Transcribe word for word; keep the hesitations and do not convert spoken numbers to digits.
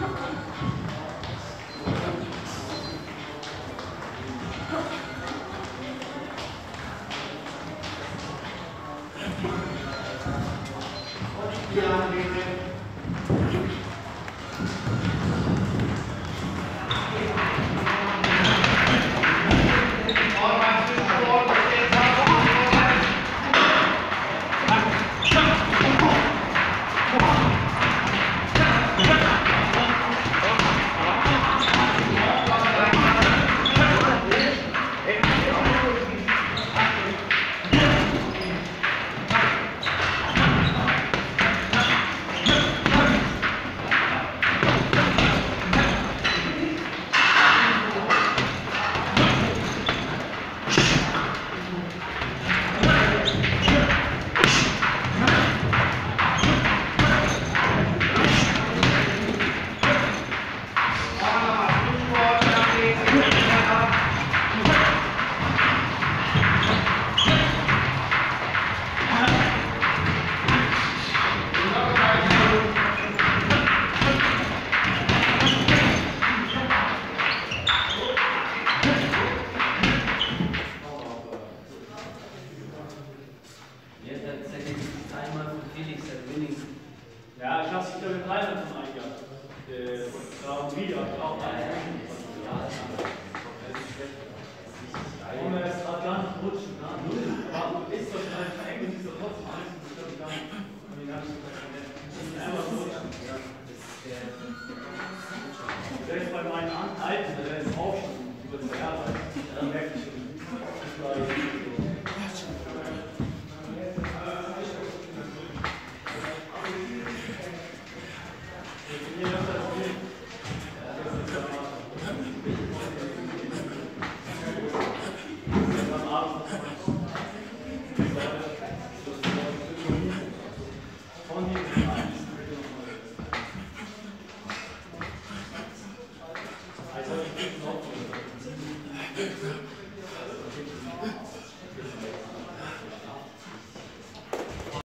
Ja, ich habe es wieder mit Reisen zum Eingang. Äh, wieder, auch und er ist gerade gar nicht rutschen, ne? Aber du isst doch eine Verengung, die so trotzdem alles und ich gar nicht. Und den habe ich gesagt, einfach rutschen. Selbst bei meinen Alten, der ist auch schon über zwei Jahre alt, dann merke ich schon. Also, ich bin noch.